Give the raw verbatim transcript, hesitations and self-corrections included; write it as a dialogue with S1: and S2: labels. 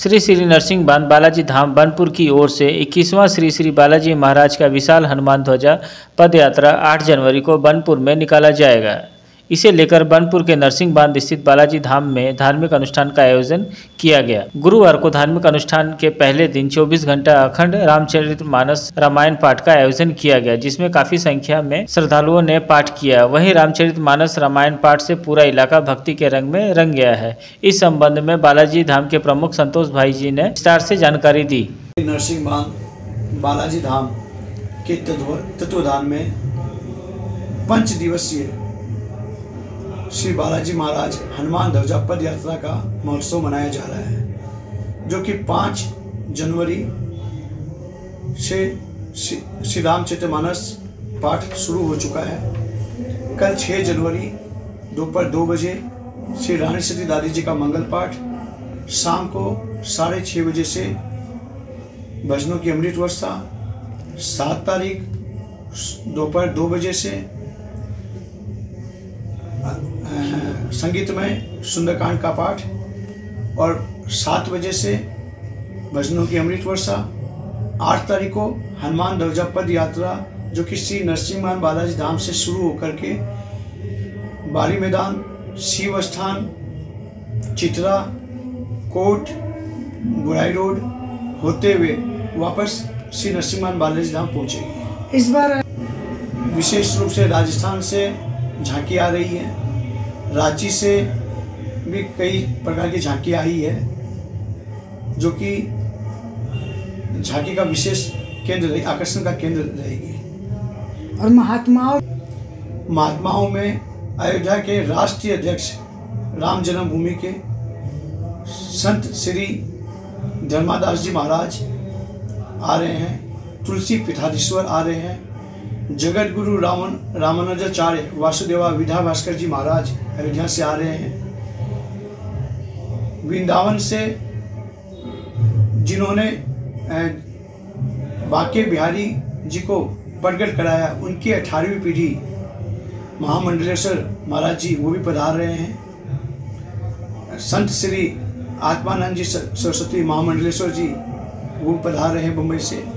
S1: श्री श्री नरसिंह बांध बालाजी धाम बनपुर की ओर से इक्कीसवां श्री श्री बालाजी महाराज का विशाल हनुमान ध्वजा पद यात्रा आठ जनवरी को बनपुर में निकाला जाएगा। इसे लेकर बनपुर के नरसिंह बांध स्थित बालाजी धाम में धार्मिक अनुष्ठान का आयोजन किया गया। गुरुवार को धार्मिक अनुष्ठान के पहले दिन चौबीस घंटा अखंड रामचरितमानस रामायण पाठ का आयोजन किया गया, जिसमें काफी संख्या में श्रद्धालुओं ने पाठ किया। वहीं रामचरितमानस रामायण पाठ से पूरा इलाका भक्ति के रंग में रंग गया है। इस संबंध में बालाजी धाम के प्रमुख संतोष भाई जी ने विस्तार से जानकारी दी।
S2: नरसिंह बांध बालाजी धाम के तत्वाधान में पंच दिवसीय श्री बालाजी महाराज हनुमान ध्वजा पद यात्रा का महोत्सव मनाया जा रहा है, जो कि पाँच जनवरी से श्री रामचरितमानस पाठ शुरू हो चुका है। कल छह जनवरी दोपहर दो बजे श्री रानी सती दादी जी का मंगल पाठ, शाम को साढ़े छः बजे से भजनों की अमृत वर्षा, सात तारीख दोपहर दो बजे से संगीतमय सुंदरकांड का पाठ और सात बजे से भजनों की अमृत वर्षा। आठ तारीख को हनुमान ध्वजा पद यात्रा, जो कि श्री नरसिंह बांध बालाजी धाम से शुरू होकर के बारी मैदान, शिव स्थान, चित्रा, कोट, गुराई रोड होते हुए वापस श्री नरसिंह बांध बालाजी धाम पहुंचेगी। इस बार विशेष रूप से राजस्थान से झांकी आ रही है, रांची से भी कई प्रकार की झांकी आई है, जो कि झांकी का विशेष केंद्र रही, आकर्षण का केंद्र रहेगी।
S3: और महात्माओं
S2: महात्माओं में अयोध्या के राष्ट्रीय अध्यक्ष, राम जन्मभूमि के संत श्री धर्मादास जी महाराज आ रहे हैं, तुलसी पीठाधीश्वर आ रहे हैं, जगत गुरु रामन रामानुजाचार्य वासुदेवा विद्या भास्कर जी महाराज अयोध्या से आ रहे हैं। वृंदावन से जिन्होंने बांके बिहारी जी को प्रकट कराया, उनकी अठारहवीं पीढ़ी महामंडलेश्वर महाराज जी वो भी पधार रहे हैं। संत श्री आत्मानंद जी सरस्वती महामंडलेश्वर जी वो पधार रहे हैं मुंबई से।